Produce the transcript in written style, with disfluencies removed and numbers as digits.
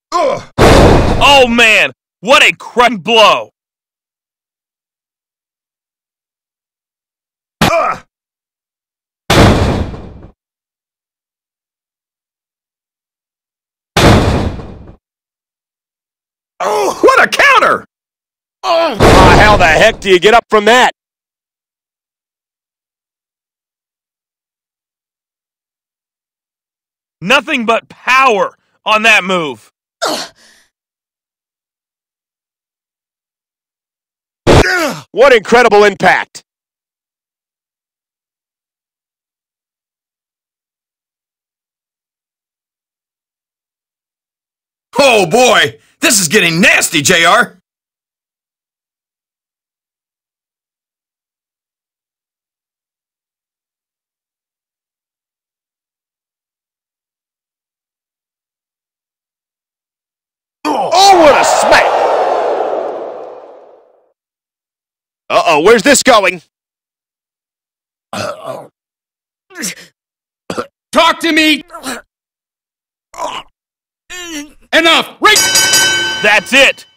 Ugh. Oh man, what a crushing blow! Ugh. Oh, what a counter! Oh, how the heck do you get up from that? Nothing but power on that move. What incredible impact! Oh boy, this is getting nasty, JR. Oh, what a smack! Uh-oh, where's this going? Talk to me! Enough! Right! That's it!